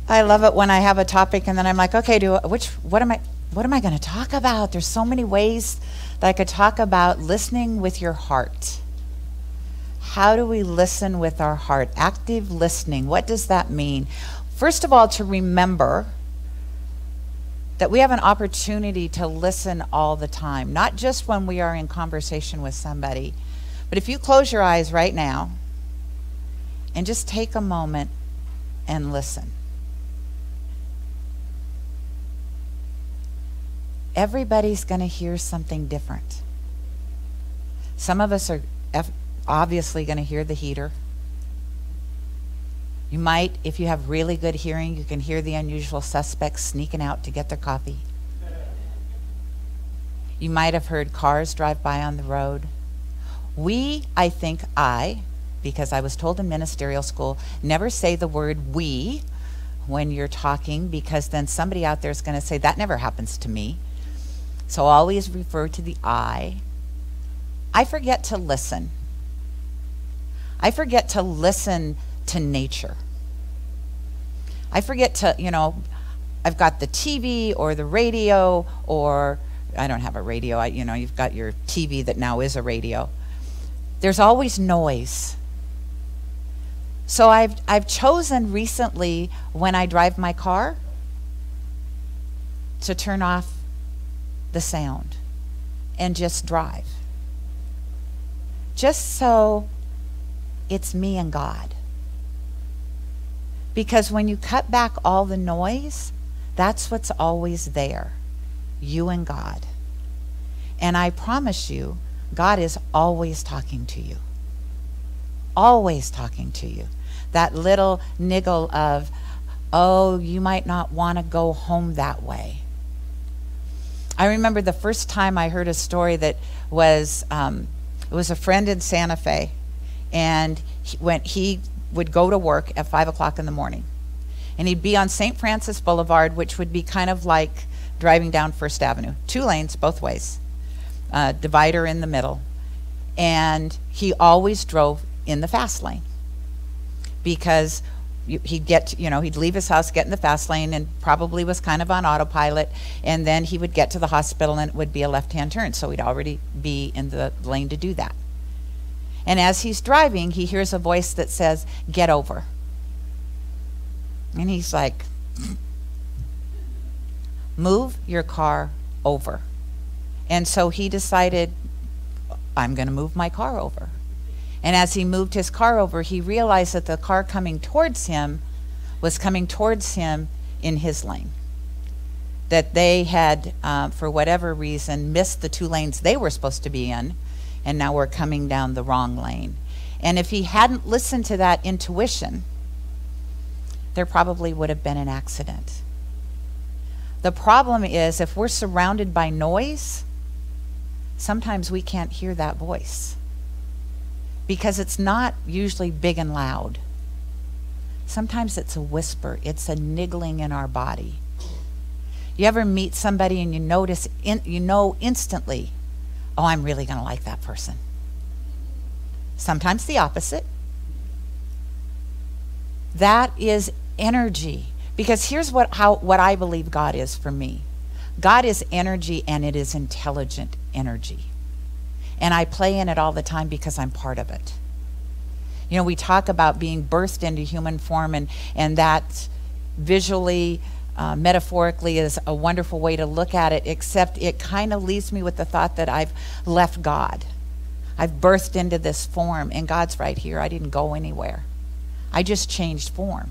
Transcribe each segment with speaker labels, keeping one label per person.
Speaker 1: I love it when I have a topic and then I'm like, okay, what am I going to talk about? There's so many ways that I could talk about listening with your heart. How do we listen with our heart? Active listening. What does that mean? First of all, to remember that we have an opportunity to listen all the time, not just when we are in conversation with somebody. But if you close your eyes right now and just take a moment and listen. Everybody's going to hear something different. Some of us are obviously going to hear the heater. You might, if you have really good hearing, you can hear the unusual suspects sneaking out to get their coffee. You might have heard cars drive by on the road. Because I was told in ministerial school, never say the word we when you're talking, because then somebody out there is going to say, that never happens to me. So always refer to the I. I forget to listen. I forget to listen to nature. I forget to, I've got the TV or the radio, or I don't have a radio. You've got your TV that now is a radio. There's always noise. So I've chosen recently, when I drive my car, to turn off the sound and just drive. Just so it's me and God. Because when you cut back all the noise, that's what's always there. You and God. And I promise you, God is always talking to you. Always talking to you. That little niggle of, oh, you might not want to go home that way. I remember the first time I heard a story that was, it was a friend in Santa Fe, and he would go to work at 5 o'clock in the morning, and he'd be on St. Francis Boulevard, which would be kind of like driving down First Avenue, 2 lanes both ways, divider in the middle, and he always drove in the fast lane, because he'd leave his house, get in the fast lane, and probably was kind of on autopilot, and then he would get to the hospital and it would be a left-hand turn, so he'd already be in the lane to do that. And as he's driving, he hears a voice that says, get over. And he's like, move your car over. And so he decided, I'm going to move my car over. And as he moved his car over, he realized that the car coming towards him was coming towards him in his lane. That they had, for whatever reason, missed the 2 lanes they were supposed to be in, and now were coming down the wrong lane. And if he hadn't listened to that intuition, there probably would have been an accident. The problem is, if we're surrounded by noise, sometimes we can't hear that voice, because it's not usually big and loud. Sometimes it's a whisper. It's a niggling in our body. You ever meet somebody and you know instantly, oh, I'm really going to like that person. Sometimes the opposite. That is energy. Because here's what I believe God is for me. God is energy, and it is intelligent energy. And I play in it all the time because I'm part of it. We talk about being birthed into human form, and that visually, metaphorically is a wonderful way to look at it, except it kind of leaves me with the thought that I've left God. I've birthed into this form, and God's right here. I didn't go anywhere. I just changed form.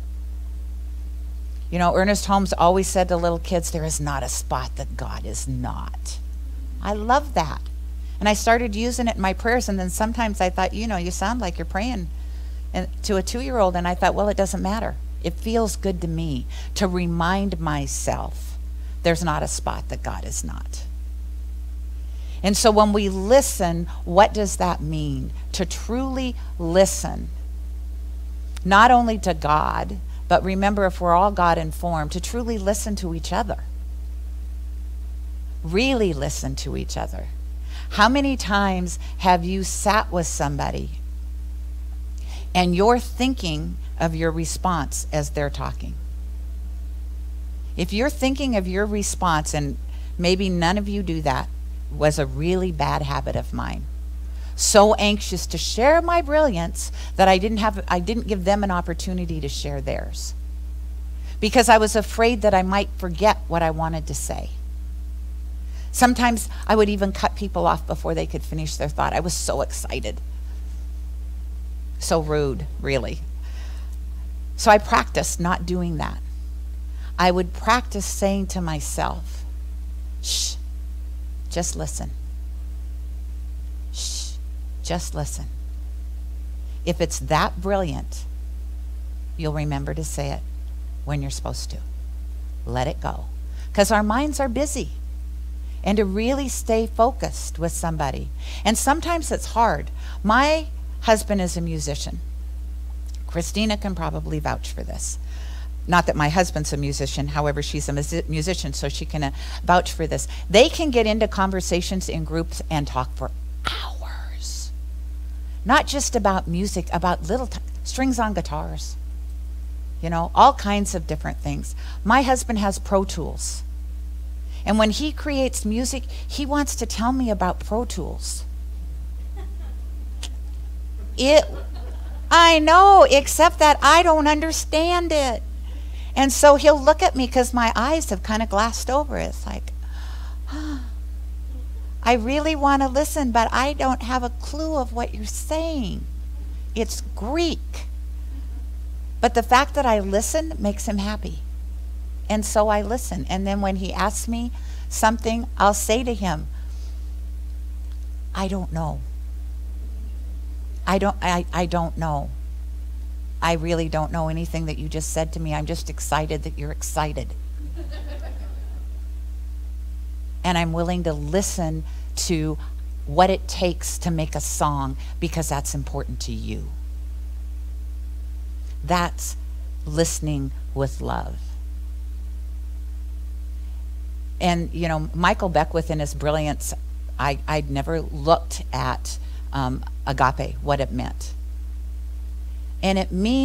Speaker 1: Ernest Holmes always said to little kids, there is not a spot that God is not. I love that. And I started using it in my prayers, and then sometimes I thought, you sound like you're praying to a 2-year-old, and I thought, well, it doesn't matter. It feels good to me to remind myself there's not a spot that God is not. And so when we listen, what does that mean? To truly listen, not only to God, but remember, if we're all God informed, to truly listen to each other. Really listen to each other. How many times have you sat with somebody and you're thinking of your response as they're talking? If you're thinking of your response, and maybe none of you do that, was a really bad habit of mine. So anxious to share my brilliance that I didn't give them an opportunity to share theirs. Because I was afraid that I might forget what I wanted to say. Sometimes I would even cut people off before they could finish their thought. I was so excited. So rude, really. So I practiced not doing that. I would practice saying to myself, shh, just listen. Shh, just listen. If it's that brilliant, you'll remember to say it when you're supposed to. Let it go. Because our minds are busy. And to really stay focused with somebody. And sometimes it's hard. My husband is a musician. Christina can probably vouch for this. Not that my husband's a musician, however, she's a musician, so she can vouch for this. They can get into conversations in groups and talk for hours. Not just about music, about little strings on guitars. You know, all kinds of different things. My husband has Pro Tools. And when he creates music, he wants to tell me about Pro Tools. I know, except that I don't understand it. And so he'll look at me because my eyes have kind of glassed over. It's like, I really want to listen, but I don't have a clue of what you're saying. It's Greek. But the fact that I listen makes him happy. And so I listen. And then when he asks me something, I'll say to him, I don't know. I don't know. I really don't know anything that you just said to me. I'm just excited that you're excited. And I'm willing to listen to what it takes to make a song because that's important to you. That's listening with love. And, you know, Michael Beckwith in his brilliance, I'd never looked at agape, what it meant. And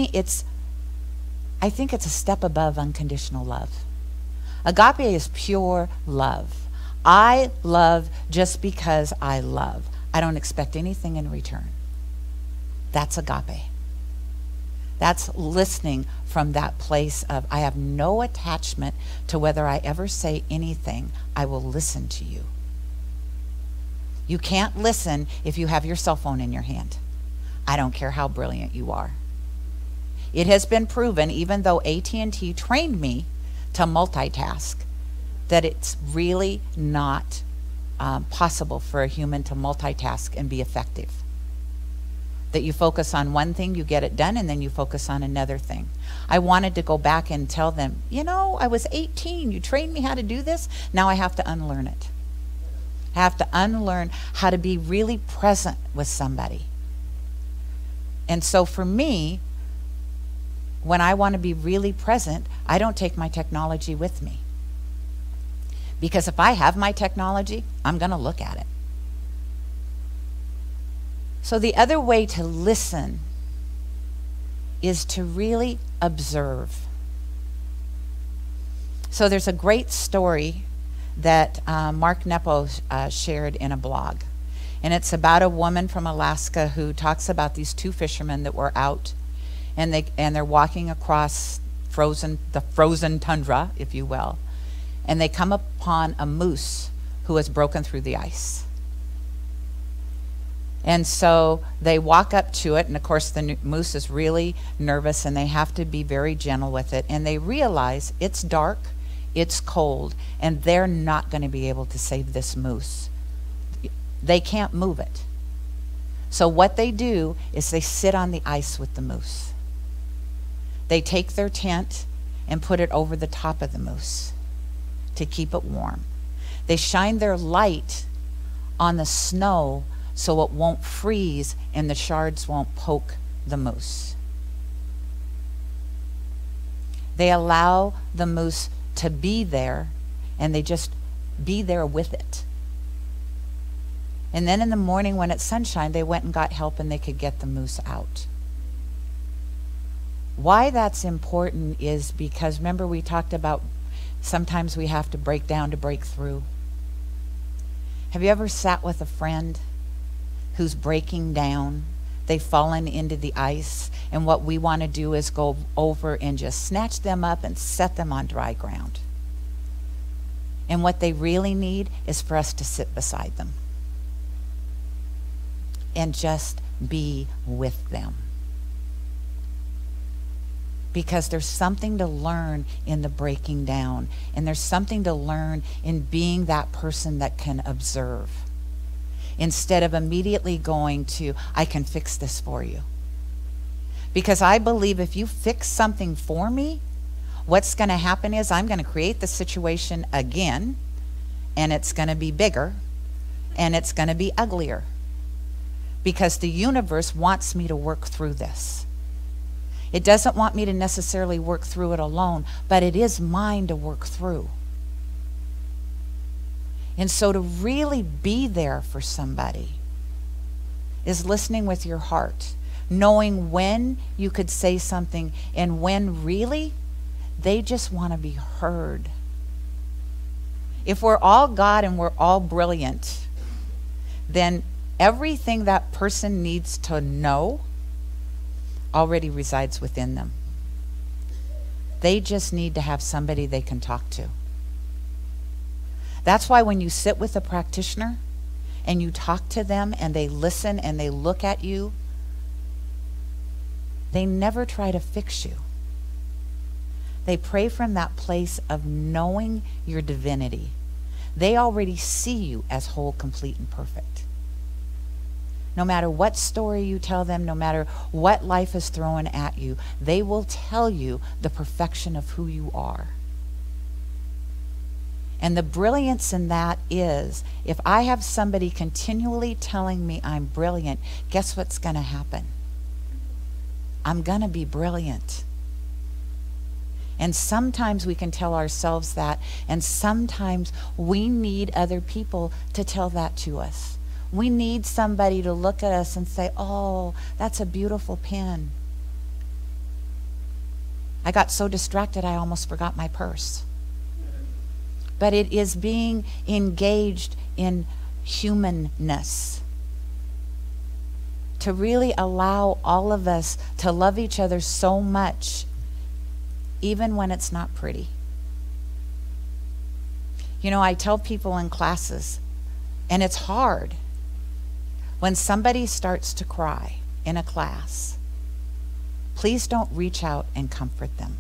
Speaker 1: I think it's a step above unconditional love. Agape is pure love. I love just because I love. I don't expect anything in return. That's agape. That's listening from that place of, I have no attachment to whether I ever say anything. I will listen to you. You can't listen if you have your cell phone in your hand. I don't care how brilliant you are. It has been proven, even though AT&T trained me to multitask, that it's really not possible for a human to multitask and be effective. That you focus on one thing, you get it done, and then you focus on another thing. I wanted to go back and tell them, you know, I was 18, you trained me how to do this, now I have to unlearn it. I have to unlearn how to be really present with somebody. And so for me, when I want to be really present, I don't take my technology with me. Because if I have my technology, I'm going to look at it. So the other way to listen is to really observe. So there's a great story that Mark Nepo shared in a blog. And it's about a woman from Alaska who talks about these two fishermen that were out, and they're walking across the frozen tundra, if you will, and they come upon a moose who has broken through the ice. And so they walk up to it, and of course the moose is really nervous, and they have to be very gentle with it, and they realize it's dark, it's cold, and they're not going to be able to save this moose. They can't move it. So what they do is they sit on the ice with the moose. They take their tent and put it over the top of the moose to keep it warm. They shine their light on the snow so it won't freeze and the shards won't poke the moose. They allow the moose to be there, and they just be there with it. And then in the morning when it's sunshine, they went and got help and they could get the moose out. Why that's important is because, remember, we talked about Sometimes we have to break down to break through. Have you ever sat with a friend who's breaking down? They've fallen into the ice, and what we want to do is go over and just snatch them up and set them on dry ground. And what they really need is for us to sit beside them and just be with them. Because there's something to learn in the breaking down, and there's something to learn in being that person that can observe, instead of immediately going to, I can fix this for you. Because I believe if you fix something for me, what's going to happen is I'm going to create the situation again, and it's going to be bigger, and it's going to be uglier. Because the universe wants me to work through this. It doesn't want me to necessarily work through it alone, but it is mine to work through. And so to really be there for somebody is listening with your heart, knowing when you could say something and when really they just want to be heard. If we're all God and we're all brilliant, then everything that person needs to know already resides within them. They just need to have somebody they can talk to. That's why when you sit with a practitioner and you talk to them and they listen and they look at you, they never try to fix you. They pray from that place of knowing your divinity. They already see you as whole, complete, and perfect. No matter what story you tell them, no matter what life is throwing at you, they will tell you the perfection of who you are. And the brilliance in that is, if I have somebody continually telling me I'm brilliant, guess what's going to happen? I'm going to be brilliant. And sometimes we can tell ourselves that, and sometimes we need other people to tell that to us. We need somebody to look at us and say, oh, that's a beautiful pen. I got so distracted I almost forgot my purse. But it is being engaged in humanness. To really allow all of us to love each other so much, even when it's not pretty. You know, I tell people in classes, and it's hard, when somebody starts to cry in a class, please don't reach out and comfort them.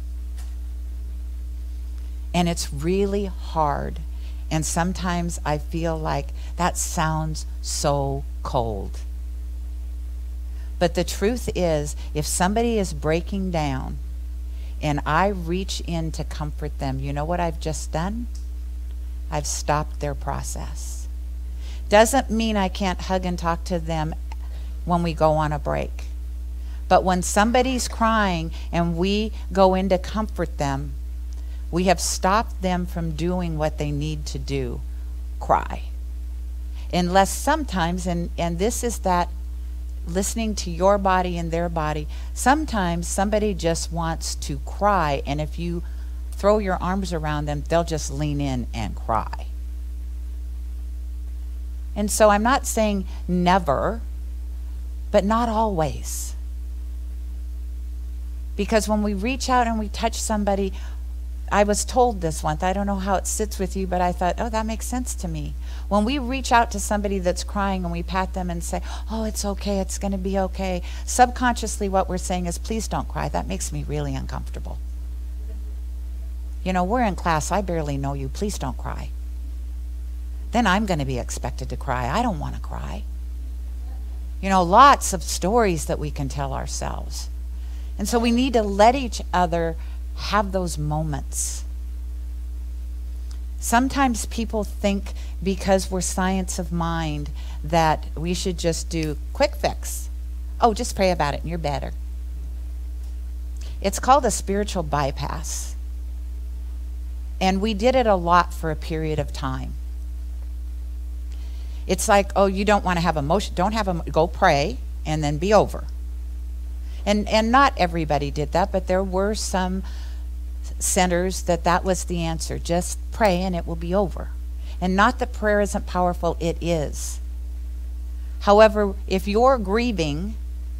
Speaker 1: And it's really hard. And sometimes I feel like that sounds so cold. But the truth is, if somebody is breaking down and I reach in to comfort them, you know what I've just done? I've stopped their process. Doesn't mean I can't hug and talk to them when we go on a break. But when somebody's crying and we go in to comfort them, we have stopped them from doing what they need to do, cry. Unless sometimes, and this is that listening to your body and their body, sometimes somebody just wants to cry, and if you throw your arms around them, they'll just lean in and cry. And so I'm not saying never, but not always. Because when we reach out and we touch somebody, I was told this once, I don't know how it sits with you, but I thought, oh, that makes sense to me. When we reach out to somebody that's crying and we pat them and say, oh, it's okay, it's going to be okay, subconsciously what we're saying is, please don't cry. That makes me really uncomfortable. You know, we're in class, I barely know you, please don't cry. Then I'm going to be expected to cry. I don't want to cry. You know, lots of stories that we can tell ourselves. And so we need to let each other have those moments. Sometimes people think because we're science of mind that we should just do quick fix. Oh, just pray about it and you're better. It's called a spiritual bypass. And we did it a lot for a period of time. It's like, oh, you don't want to have emotion, go pray and then be over. And not everybody did that, but there were some centers that was the answer. Just pray and it will be over. And not that prayer isn't powerful, it is. However, if you're grieving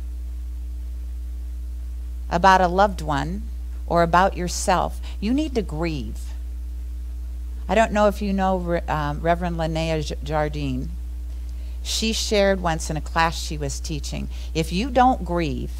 Speaker 1: about a loved one or about yourself, you need to grieve. I don't know if you know Reverend Linnea Jardine. She shared once in a class she was teaching, if you don't grieve,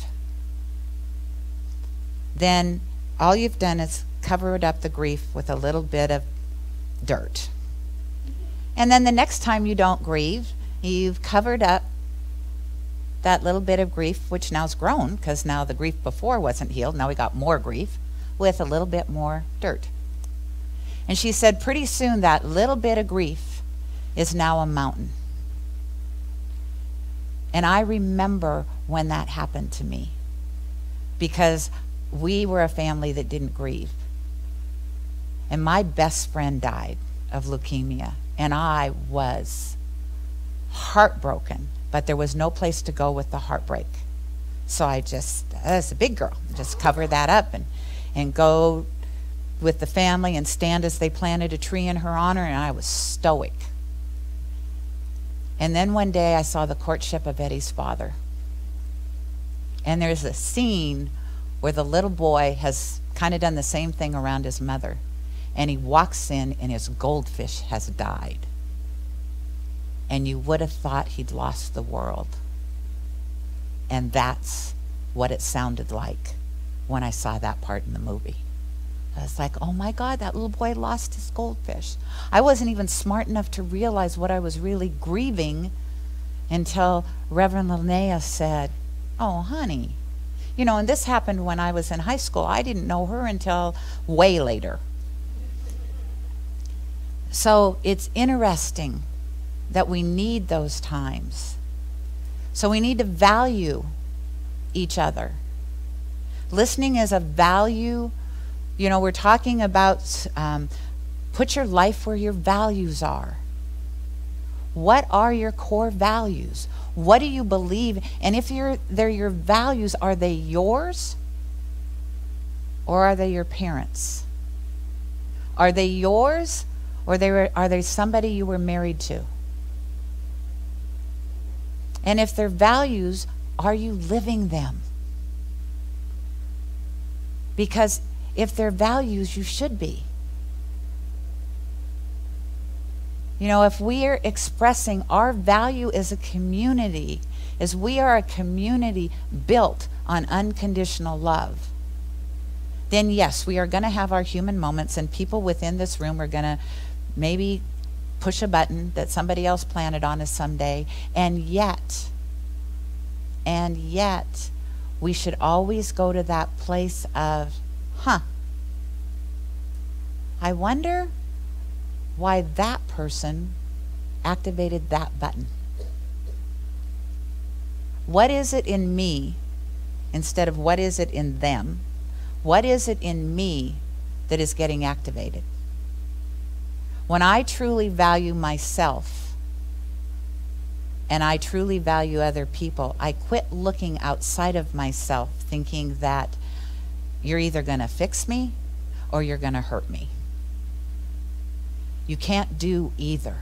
Speaker 1: then all you've done is covered up the grief with a little bit of dirt. And then the next time you don't grieve, you've covered up that little bit of grief, which now's grown, because now the grief before wasn't healed. Now we got more grief with a little bit more dirt. And she said pretty soon that little bit of grief is now a mountain. And I remember when that happened to me, because we were a family that didn't grieve. And my best friend died of leukemia, and I was heartbroken, but there was no place to go with the heartbreak. So I just, as a big girl, just cover that up and go with the family and stand as they planted a tree in her honor, and I was stoic. And then one day I saw the courtship of Eddie's father. And there's a scene where the little boy has kind of done the same thing around his mother. And he walks in and his goldfish has died. And you would have thought he'd lost the world. And that's what it sounded like when I saw that part in the movie. I was like, oh my God, that little boy lost his goldfish. I wasn't even smart enough to realize what I was really grieving until Reverend Linnea said, oh, honey. You know, and this happened when I was in high school. I didn't know her until way later. So it's interesting that we need those times. So we need to value each other. Listening is a value. You know, we're talking about put your life where your values are. What are your core values? What do you believe? And if they're your values, are they yours or are they your parents? Are they yours or are they somebody you were married to? And if they're values, are you living them? Because if they're values, you should be. You know, if we are expressing our value as a community, as we are a community built on unconditional love, then yes, we are going to have our human moments, and people within this room are going to maybe push a button that somebody else planted on us someday, and yet, we should always go to that place of, I wonder why that person activated that button. What is it in me instead of what is it in them? What is it in me that is getting activated? When I truly value myself and I truly value other people, I quit looking outside of myself thinking that you're either going to fix me or you're going to hurt me. You can't do either.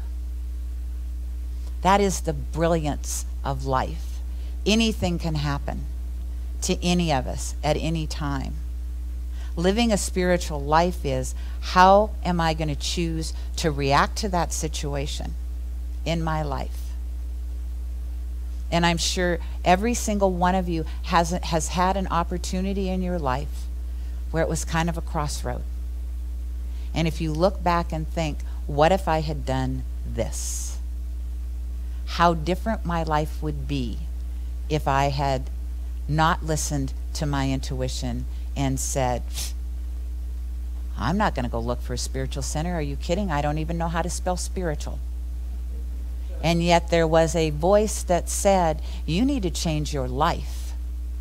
Speaker 1: That is the brilliance of life. Anything can happen to any of us at any time. Living a spiritual life is, how am I going to choose to react to that situation in my life? And I'm sure every single one of you has had an opportunity in your life where it was kind of a crossroad. And if you look back and think, what if I had done this? How different my life would be if I had not listened to my intuition and said, I'm not going to go look for a spiritual center. Are you kidding? I don't even know how to spell spiritual. And yet there was a voice that said, you need to change your life.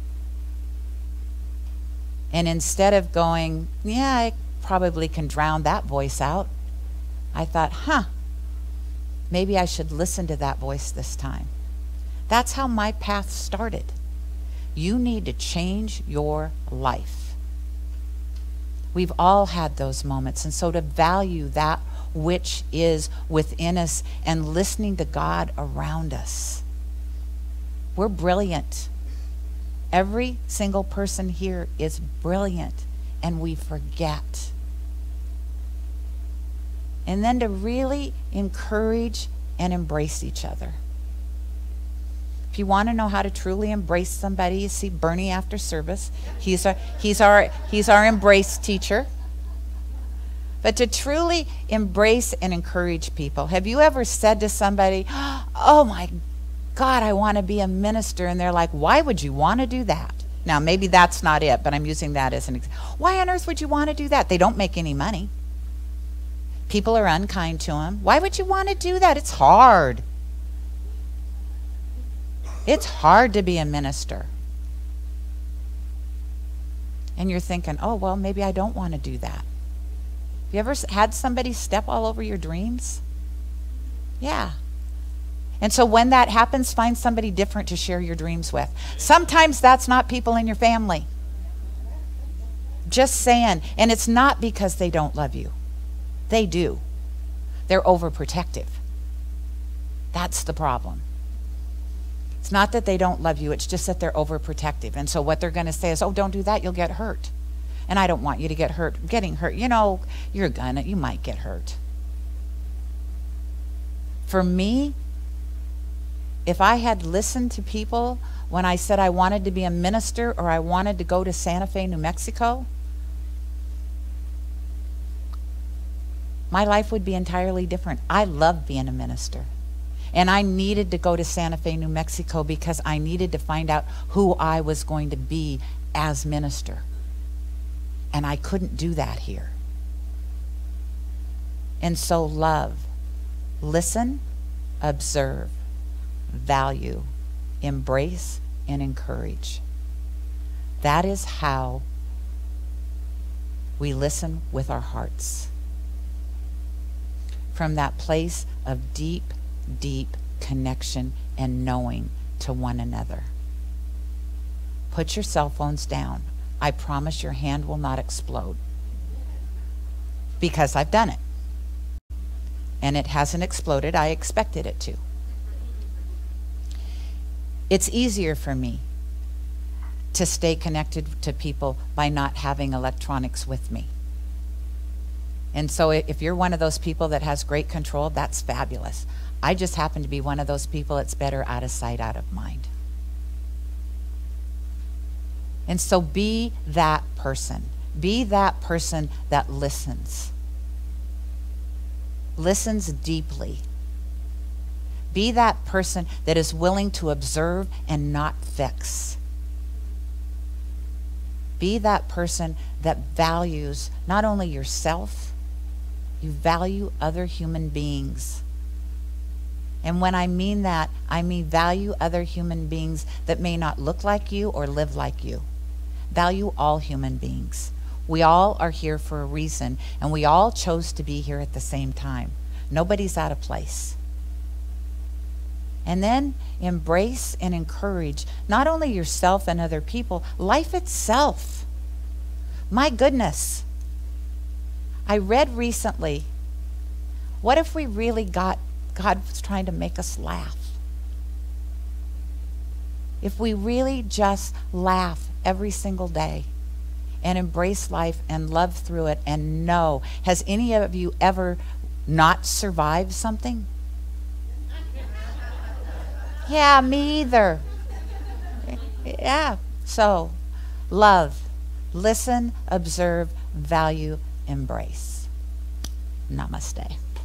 Speaker 1: And instead of going, yeah, I probably can drown that voice out, I thought, maybe I should listen to that voice this time. That's how my path started. You need to change your life. We've all had those moments. And so to value that which is within us and listening to God around us. We're brilliant. Every single person here is brilliant, and we forget. And then to really encourage and embrace each other. If you want to know how to truly embrace somebody, you see Bernie after service. He's our embrace teacher. But to truly embrace and encourage people. Have you ever said to somebody, "Oh my God, I want to be a minister," and they're like, "Why would you want to do that?" Now, maybe that's not it, but I'm using that as an example. Why on earth would you want to do that? They don't make any money. People are unkind to them. Why would you want to do that? It's hard. It's hard to be a minister. And you're thinking, oh, well, maybe I don't want to do that. Have you ever had somebody step all over your dreams? Yeah. And so when that happens, find somebody different to share your dreams with. Sometimes that's not people in your family. Just saying. And it's not because they don't love you. They do. They're overprotective. That's the problem. It's not that they don't love you, it's just that they're overprotective. And so what they're going to say is, oh, don't do that, you'll get hurt. And I don't want you to get hurt. Getting hurt, you know, you might get hurt. For me, if I had listened to people when I said I wanted to be a minister or I wanted to go to Santa Fe, New Mexico, my life would be entirely different. I love being a minister. And I needed to go to Santa Fe, New Mexico because I needed to find out who I was going to be as minister. And I couldn't do that here. And so love, listen, observe, value, embrace, and encourage. That is how we listen with our hearts. From that place of deep, deep connection and knowing to one another. Put your cell phones down. I promise your hand will not explode. Because I've done it. And it hasn't exploded. I expected it to. It's easier for me to stay connected to people by not having electronics with me. And so if you're one of those people that has great control, that's fabulous. I just happen to be one of those people it's better out of sight, out of mind. And so be that person. Be that person that listens. Listens deeply. Be that person that is willing to observe and not fix. Be that person that values not only yourself, you value other human beings. And when I mean that, I mean value other human beings that may not look like you or live like you. Value all human beings. We all are here for a reason, and we all chose to be here at the same time. Nobody's out of place. And then embrace and encourage not only yourself and other people, life itself. My goodness. I read recently, what if we really God was trying to make us laugh? If we really just laugh every single day and embrace life and love through it and know, has any of you ever not survived something? Yeah, me either. Yeah. So, love, listen, observe, value, embrace. Namaste.